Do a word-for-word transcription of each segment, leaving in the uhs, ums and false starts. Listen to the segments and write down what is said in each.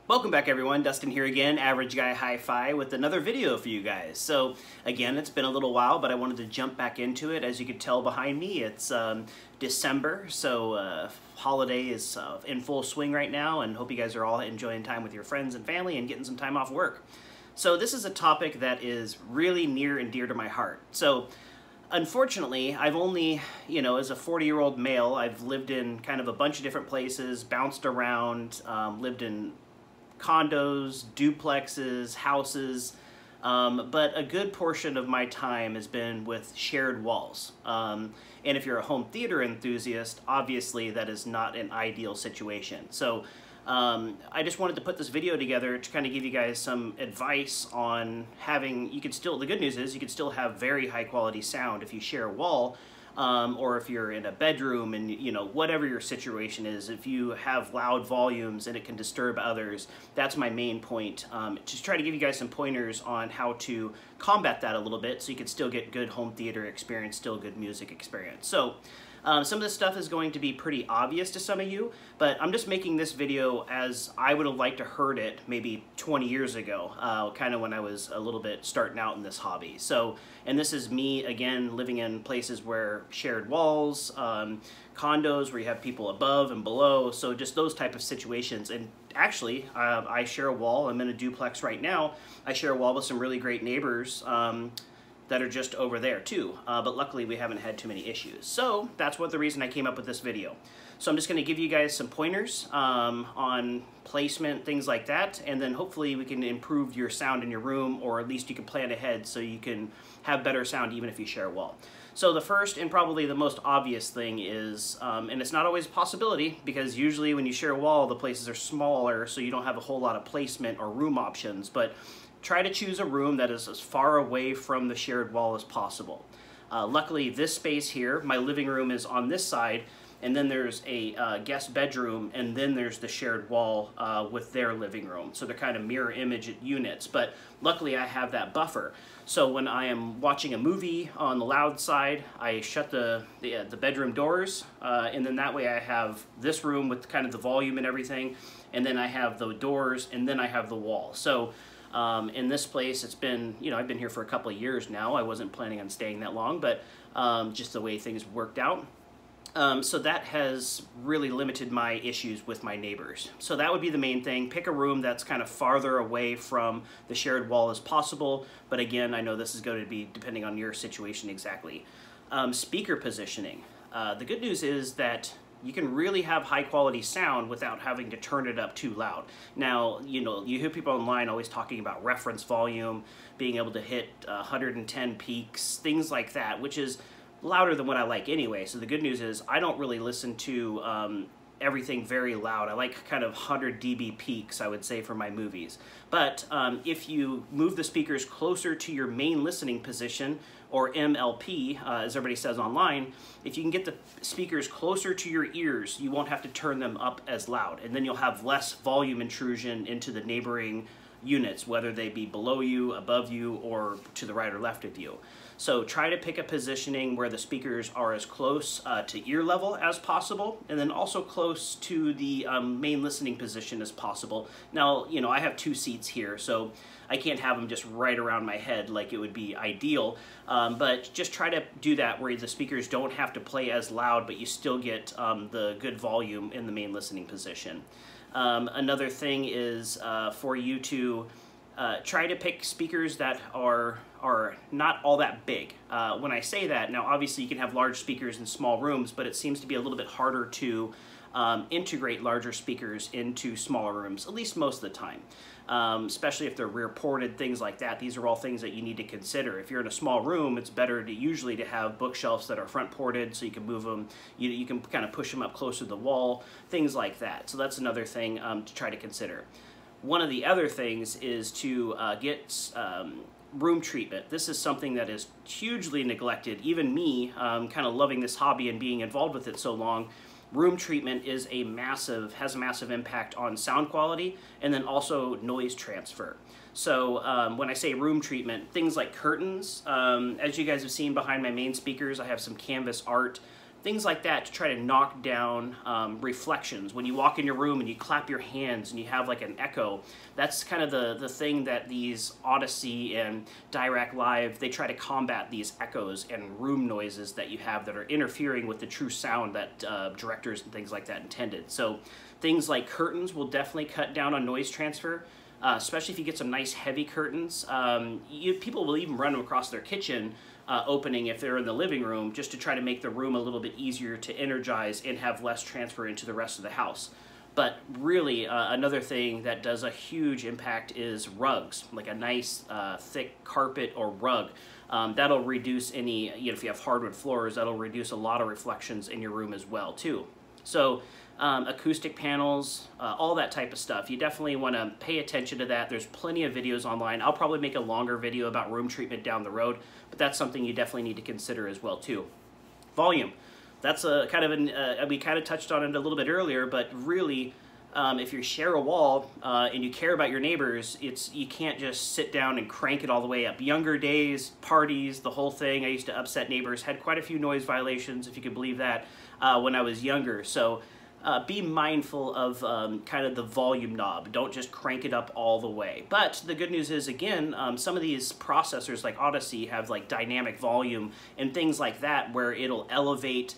Welcome back everyone, Dustin here again, Average Guy Hi-Fi, with another video for you guys. So again, it's been a little while, but I wanted to jump back into it. As you can tell behind me, it's um, December, so uh, holiday is uh, in full swing right now, and hope you guys are all enjoying time with your friends and family and getting some time off work. So this is a topic that is really near and dear to my heart. So unfortunately, I've only, you know, as a forty-year-old male, I've lived in kind of a bunch of different places, bounced around, um, lived in condos, duplexes, houses, um, but a good portion of my time has been with shared walls. Um, and if you're a home theater enthusiast, obviously that is not an ideal situation. So um, I just wanted to put this video together to kind of give you guys some advice on having, you could still, the good news is you could still have very high quality sound if you share a wall. Um, or if you're in a bedroom and, you know, whatever your situation is, if you have loud volumes and it can disturb others, that's my main point. Um, just try to give you guys some pointers on how to combat that a little bit so you can still get good home theater experience, still good music experience. So um, some of this stuff is going to be pretty obvious to some of you, but I'm just making this video as I would have liked to heard it maybe twenty years ago, uh, kind of when I was a little bit starting out in this hobby. So, and this is me, again, living in places where shared walls, um, condos where you have people above and below, so just those type of situations. And actually, uh, I share a wall. I'm in a duplex right now. I share a wall with some really great neighbors um, that are just over there too, uh, but luckily we haven't had too many issues. So that's what the reason I came up with this video. So I'm just going to give you guys some pointers um, on placement, things like that, and then hopefully we can improve your sound in your room, or at least you can plan ahead so you can have better sound even if you share a wall. So the first and probably the most obvious thing is, um, and it's not always a possibility, because usually when you share a wall the places are smaller, so you don't have a whole lot of placement or room options, but try to choose a room that is as far away from the shared wall as possible. Uh, luckily this space here, my living room is on this side, and then there's a uh, guest bedroom, and then there's the shared wall uh, with their living room. So they're kind of mirror image units, but luckily I have that buffer. So when I am watching a movie on the loud side, I shut the, the, uh, the bedroom doors, uh, and then that way I have this room with kind of the volume and everything, and then I have the doors, and then I have the wall. So um, in this place, it's been, you know, I've been here for a couple of years now. I wasn't planning on staying that long, but um, just the way things worked out. Um, so that has really limited my issues with my neighbors. So that would be the main thing. Pick a room that's kind of farther away from the shared wall as possible. But again, I know this is going to be depending on your situation exactly. Um, speaker positioning. Uh, the good news is that you can really have high quality sound without having to turn it up too loud. Now, you know, you hear people online always talking about reference volume, being able to hit uh, one hundred ten peaks, things like that, which is louder than what I like anyway. So the good news is I don't really listen to um, everything very loud. I like kind of one hundred D B peaks, I would say, for my movies. But um, if you move the speakers closer to your main listening position, or M L P, uh, as everybody says online, if you can get the speakers closer to your ears, you won't have to turn them up as loud, and then you'll have less volume intrusion into the neighboring units, whether they be below you, above you, or to the right or left of you. So try to pick a positioning where the speakers are as close uh, to ear level as possible, and then also close to the um, main listening position as possible. Now, you know, I have two seats here, so I can't have them just right around my head like it would be ideal, um, but just try to do that where the speakers don't have to play as loud, but you still get um, the good volume in the main listening position. Um, another thing is uh, for you to uh, try to pick speakers that are are not all that big. Uh, when I say that, now obviously you can have large speakers in small rooms, but it seems to be a little bit harder to um, integrate larger speakers into smaller rooms, at least most of the time. Um, especially if they're rear ported, things like that. These are all things that you need to consider. If you're in a small room, it's better to usually to have bookshelves that are front ported so you can move them, you, you can kind of push them up closer to the wall, things like that. So that's another thing um, to try to consider. One of the other things is to uh, get um, room treatment. This is something that is hugely neglected. Even me, um, kind of loving this hobby and being involved with it so long, room treatment is a massive, has a massive impact on sound quality and then also noise transfer. So um, when I say room treatment, things like curtains, um, as you guys have seen behind my main speakers, I have some canvas art things like that to try to knock down um, reflections. When you walk in your room and you clap your hands and you have like an echo, that's kind of the, the thing that these Audyssey and Dirac Live, they try to combat these echoes and room noises that you have that are interfering with the true sound that uh, directors and things like that intended. So things like curtains will definitely cut down on noise transfer. Uh, especially if you get some nice heavy curtains. Um, you, people will even run them across their kitchen uh, opening if they're in the living room, just to try to make the room a little bit easier to energize and have less transfer into the rest of the house. But really, uh, another thing that does a huge impact is rugs, like a nice uh, thick carpet or rug. Um, that'll reduce any, you know, if you have hardwood floors, that'll reduce a lot of reflections in your room as well too. So um, acoustic panels, uh, all that type of stuff. You definitely want to pay attention to that. There's plenty of videos online. I'll probably make a longer video about room treatment down the road, but that's something you definitely need to consider as well too. Volume. That's a kind of an, uh, we kind of touched on it a little bit earlier, but really, um, if you share a wall uh, and you care about your neighbors, it's you can't just sit down and crank it all the way up. Younger days, parties, the whole thing. I used to upset neighbors, had quite a few noise violations, if you could believe that, uh, when I was younger. So uh, be mindful of um, kind of the volume knob. Don't just crank it up all the way. But the good news is, again, um, some of these processors like Audyssey have like dynamic volume and things like that where it'll elevate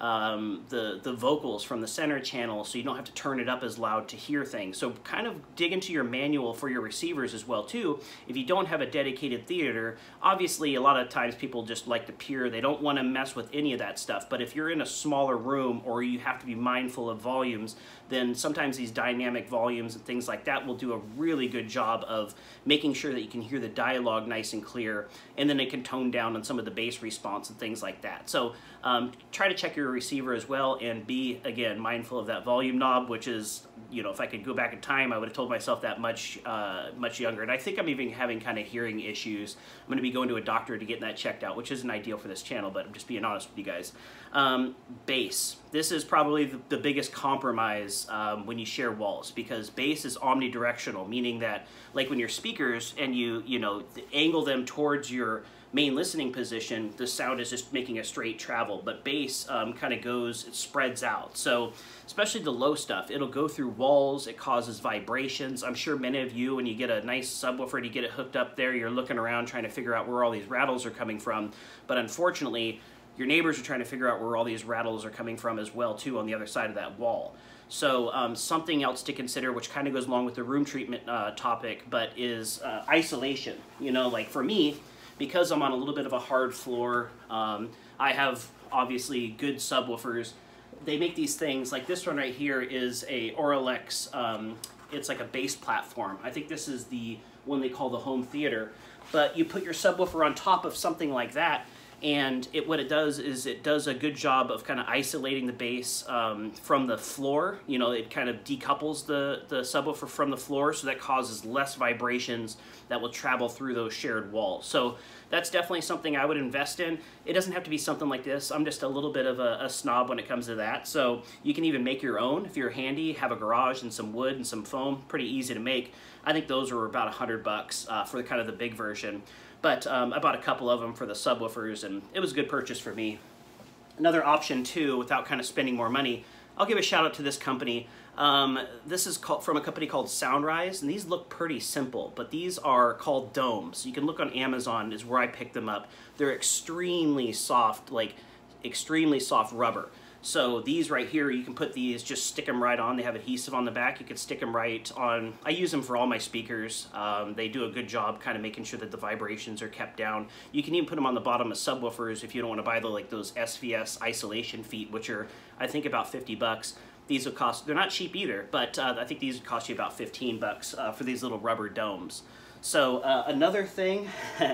Um, the, the vocals from the center channel, so you don't have to turn it up as loud to hear things. So kind of dig into your manual for your receivers as well too. If you don't have a dedicated theater, obviously a lot of times people just like to peer, they don't want to mess with any of that stuff. But if you're in a smaller room or you have to be mindful of volumes, then sometimes these dynamic volumes and things like that will do a really good job of making sure that you can hear the dialogue nice and clear, and then it can tone down on some of the bass response and things like that. So um, try to check your receiver as well, and be, again, mindful of that volume knob, which is, you know, if I could go back in time, I would have told myself that much uh, much younger. And I think I'm even having kind of hearing issues. I'm going to be going to a doctor to get that checked out, which isn't ideal for this channel, but I'm just being honest with you guys. Um, bass. This is probably the, the biggest compromise um, when you share walls, because bass is omnidirectional, meaning that, like when your speakers and you, you know, angle them towards your main listening position, the sound is just making a straight travel, but bass um, kind of goes, it spreads out. So especially the low stuff, it'll go through walls, it causes vibrations. I'm sure many of you, when you get a nice subwoofer and you get it hooked up there, you're looking around trying to figure out where all these rattles are coming from, but unfortunately, your neighbors are trying to figure out where all these rattles are coming from as well too on the other side of that wall. So um, something else to consider, which kind of goes along with the room treatment uh, topic, but is uh, isolation. You know, like for me, because I'm on a little bit of a hard floor, um, I have obviously good subwoofers. They make these things, like this one right here is a Auralex, um, it's like a bass platform. I think this is the one they call the home theater. But you put your subwoofer on top of something like that, and it, what it does is it does a good job of kind of isolating the bass um, from the floor. You know, it kind of decouples the, the subwoofer from the floor, so that causes less vibrations that will travel through those shared walls. So that's definitely something I would invest in. It doesn't have to be something like this. I'm just a little bit of a, a snob when it comes to that. So you can even make your own if you're handy, have a garage and some wood and some foam, pretty easy to make. I think those are about a hundred bucks uh, for the kind of the big version. But um, I bought a couple of them for the subwoofers, and it was a good purchase for me. Another option too, without kind of spending more money, I'll give a shout out to this company. Um, this is called, from a company called Soundrise, and these look pretty simple, but these are called domes. You can look on Amazon, is where I picked them up. They're extremely soft, like extremely soft rubber. So these right here, you can put these, just stick them right on. They have adhesive on the back. You can stick them right on. I use them for all my speakers. Um, they do a good job kind of making sure that the vibrations are kept down. You can even put them on the bottom of subwoofers if you don't want to buy the like those S V S isolation feet, which are, I think, about fifty bucks. These will cost, they're not cheap either, but uh, I think these would cost you about fifteen bucks uh, for these little rubber domes. So uh, another thing,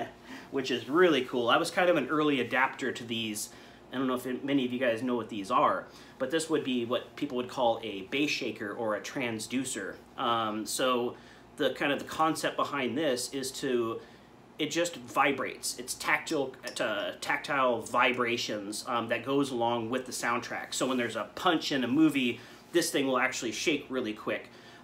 which is really cool, I was kind of an early adapter to these. I don't know if it, many of you guys know what these are, but this would be what people would call a bass shaker or a transducer. Um, so the kind of the concept behind this is to, it just vibrates. It's tactile, uh, tactile vibrations um, that goes along with the soundtrack. So when there's a punch in a movie, this thing will actually shake really quick.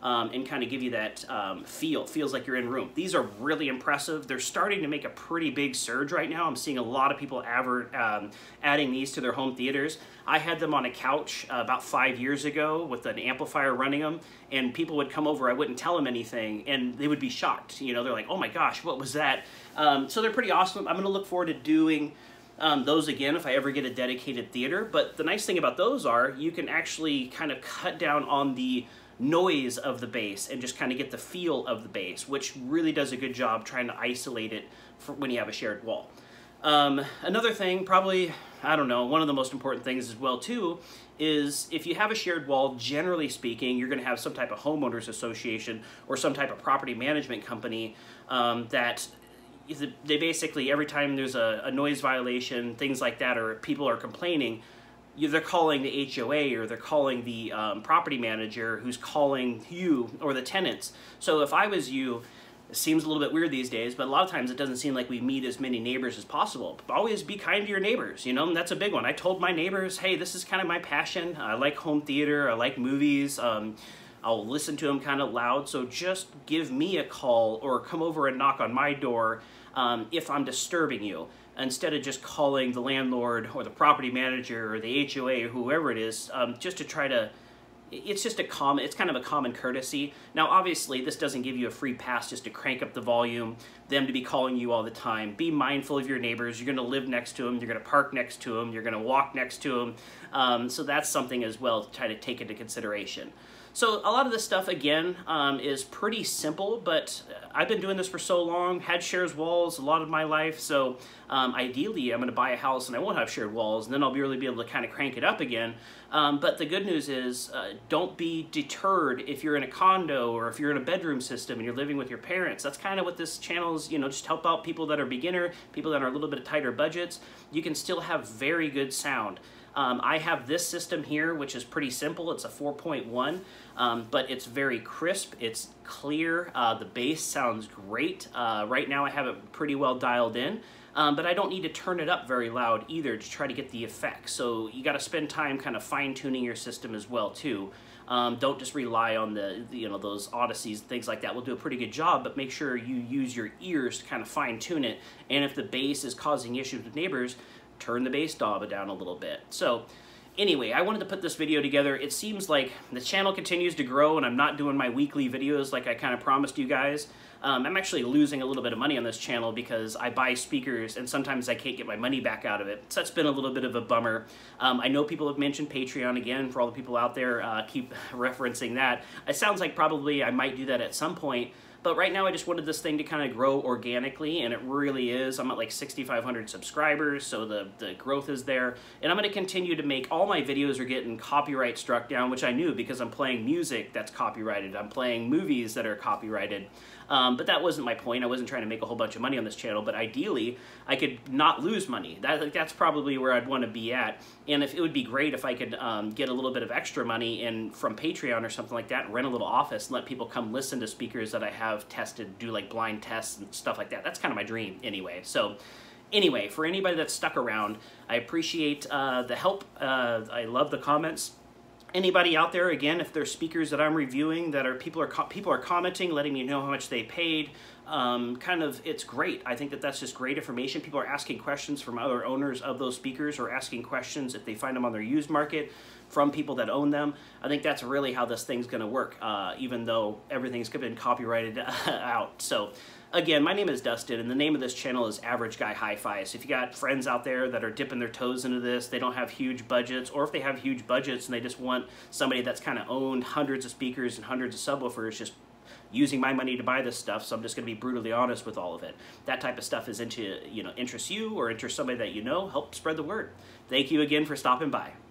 um, and kind of give you that um, feel. Feels like you're in room. These are really impressive. They're starting to make a pretty big surge right now. I'm seeing a lot of people aver um, adding these to their home theaters. I had them on a couch uh, about five years ago with an amplifier running them, and people would come over, I wouldn't tell them anything, and they would be shocked. You know, they're like, oh my gosh, what was that? Um, so they're pretty awesome. I'm gonna look forward to doing um, those again if I ever get a dedicated theater. But the nice thing about those are you can actually kind of cut down on the noise of the bass and just kind of get the feel of the bass, which really does a good job trying to isolate it for when you have a shared wall. Um, another thing, probably, I don't know, one of the most important things as well too, is if you have a shared wall, generally speaking, you're going to have some type of homeowners association or some type of property management company um, that they basically, every time there's a, a noise violation, things like that, or people are complaining, they're calling the H O A or they're calling the um, property manager who's calling you or the tenants. So if I was you, it seems a little bit weird these days, but a lot of times it doesn't seem like we meet as many neighbors as possible. But always be kind to your neighbors, you know, and that's a big one. I told my neighbors, hey, this is kind of my passion. I like home theater, I like movies. Um, I'll listen to them kind of loud, so just give me a call or come over and knock on my door um, if I'm disturbing you, instead of just calling the landlord or the property manager or the H O A or whoever it is, um, just to try to, it's just a common, it's kind of a common courtesy. Now, obviously, this doesn't give you a free pass just to crank up the volume, them to be calling you all the time. Be mindful of your neighbors. You're going to live next to them. You're going to park next to them. You're going to walk next to them. Um, so that's something as well to try to take into consideration. So a lot of this stuff, again, um, is pretty simple, but I've been doing this for so long, had shared walls a lot of my life, so um, ideally I'm going to buy a house and I won't have shared walls, and then I'll be really be able to kind of crank it up again. Um, but the good news is, uh, don't be deterred if you're in a condo or if you're in a bedroom system and you're living with your parents. That's kind of what this channel is, you know, just help out people that are beginner, people that are a little bit tighter budgets. You can still have very good sound. Um, I have this system here, which is pretty simple. It's a four point one, um, but it's very crisp. It's clear. Uh, the bass sounds great. Uh, right now I have it pretty well dialed in, um, but I don't need to turn it up very loud either to try to get the effect. So you got to spend time kind of fine-tuning your system as well too. Um, don't just rely on the, the, you know, those Odysseys, things like that will do a pretty good job, but make sure you use your ears to kind of fine-tune it. And if the bass is causing issues with neighbors, turn the bass knob down a little bit. So anyway, I wanted to put this video together. It seems like the channel continues to grow and I'm not doing my weekly videos like I kind of promised you guys. Um, I'm actually losing a little bit of money on this channel because I buy speakers and sometimes I can't get my money back out of it. So that's been a little bit of a bummer. Um, I know people have mentioned Patreon again. For all the people out there, uh, keep referencing that. It sounds like probably I might do that at some point. But right now I just wanted this thing to kind of grow organically, and it really is. I'm at like sixty-five hundred subscribers, so the, the growth is there. And I'm going to continue to make, all my videos are getting copyright struck down, which I knew because I'm playing music that's copyrighted. I'm playing movies that are copyrighted. Um, but that wasn't my point. I wasn't trying to make a whole bunch of money on this channel, but ideally I could not lose money. That, like, that's probably where I'd want to be at. And if it would be great if I could um, get a little bit of extra money in from Patreon or something like that, and rent a little office and let people come listen to speakers that I have tested, do like blind tests and stuff like that. That's kind of my dream anyway. So anyway, for anybody that's stuck around, I appreciate uh, the help. Uh, I love the comments. Anybody out there, again, if there's speakers that I'm reviewing that are people are people are commenting, letting me know how much they paid, um, kind of, it's great. I think that that's just great information. People are asking questions from other owners of those speakers, or asking questions if they find them on their used market from people that own them. I think that's really how this thing's going to work, uh, even though everything's been copyrighted out. So again, my name is Dustin, and the name of this channel is Average Guy Hi-Fi. So if you got friends out there that are dipping their toes into this, they don't have huge budgets, or if they have huge budgets and they just want somebody that's kind of owned hundreds of speakers and hundreds of subwoofers, just using my money to buy this stuff, so I'm just going to be brutally honest with all of it. That type of stuff is into, you know, interests you or interests somebody that you know, help spread the word. Thank you again for stopping by.